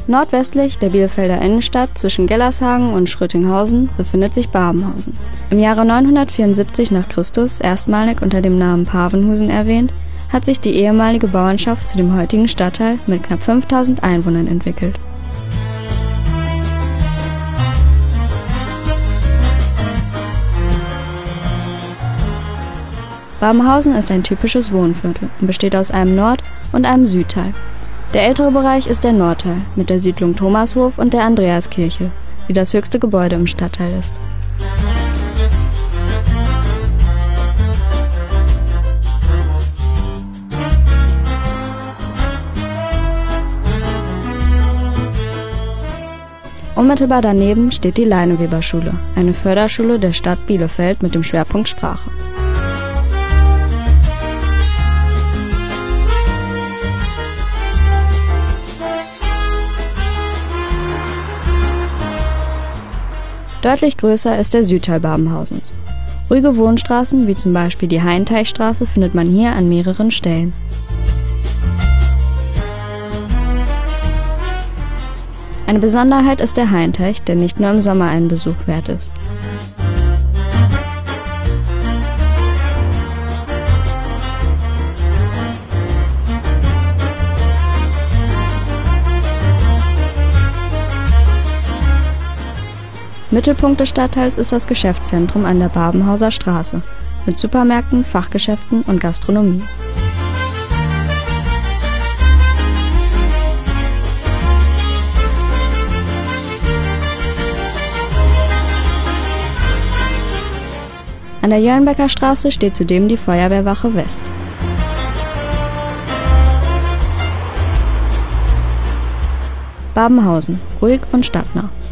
Nordwestlich der Bielefelder Innenstadt zwischen Gellershagen und Schrötinghausen befindet sich Babenhausen. Im Jahre 974 nach Christus erstmalig unter dem Namen Pavenhusen erwähnt, hat sich die ehemalige Bauernschaft zu dem heutigen Stadtteil mit knapp 5000 Einwohnern entwickelt. Babenhausen ist ein typisches Wohnviertel und besteht aus einem Nord- und einem Südteil. Der ältere Bereich ist der Nordteil mit der Siedlung Thomashof und der Andreaskirche, die das höchste Gebäude im Stadtteil ist. Unmittelbar daneben steht die Leineweberschule, eine Förderschule der Stadt Bielefeld mit dem Schwerpunkt Sprache. Deutlich größer ist der Südteil Babenhausens. Ruhige Wohnstraßen, wie zum Beispiel die Hainteichstraße, findet man hier an mehreren Stellen. Eine Besonderheit ist der Hainteich, der nicht nur im Sommer einen Besuch wert ist. Mittelpunkt des Stadtteils ist das Geschäftszentrum an der Babenhauser Straße mit Supermärkten, Fachgeschäften und Gastronomie. An der Jöllenbecker Straße steht zudem die Feuerwehrwache West. Babenhausen, ruhig und stadtnah.